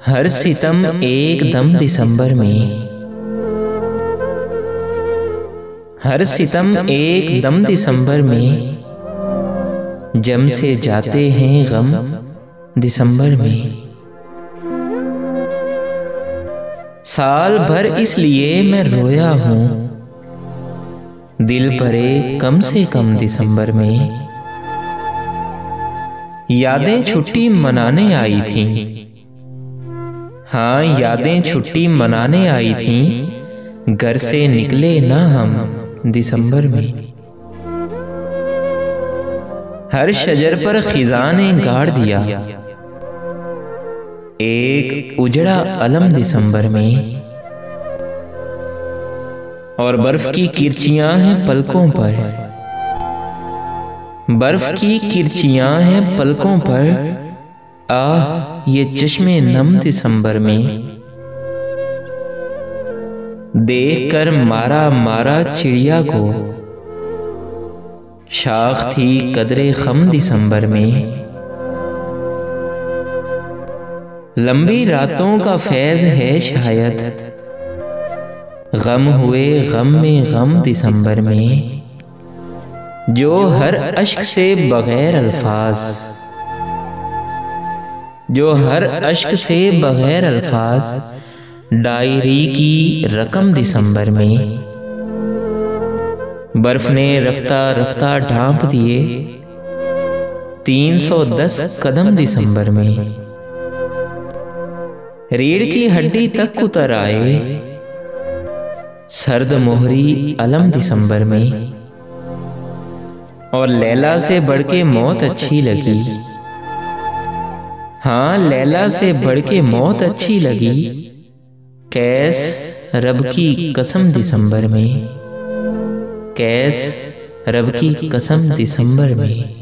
हर सितम एकदम दिसंबर में, हर सितम एकदम दिसंबर में, जम से जाते हैं गम दिसंबर में। साल भर इसलिए मैं रोया हूँ, दिल भरे कम से कम दिसंबर में। यादें छुट्टी मनाने आई थीं, हाँ यादें छुट्टी मनाने आई थीं, घर से निकले ना हम दिसंबर में। हर शजर पर खिज़ां ने गाड़ दिया एक उजड़ा अलम दिसंबर में, और बर्फ की किरचियां हैं पलकों पर, बर्फ की किरचियां हैं पलकों पर, आह ये चश्मे नम दिसंबर में। देख कर मारा मारा चिड़िया को, शाख थी कदरे खम दिसंबर में। लंबी रातों का फैज़ है शायद, गम हुए गम में गम दिसंबर में, जो हर अश्क से बगैर अल्फाज, जो हर अश्क से बगैर अल्फाज, डायरी की रकम दिसंबर में। बर्फ ने रफ्ता रफ्ता ढांप दिए 310 कदम दिसंबर में। रीढ़ की हड्डी तक उतर आए सर्द मोहरी अलम दिसंबर में, और लैला से बढ़ के मौत अच्छी लगी, हाँ लैला से बढ़ के मौत अच्छी लगी, कैस रब की कसम दिसंबर में, कैस रब की कसम दिसंबर में।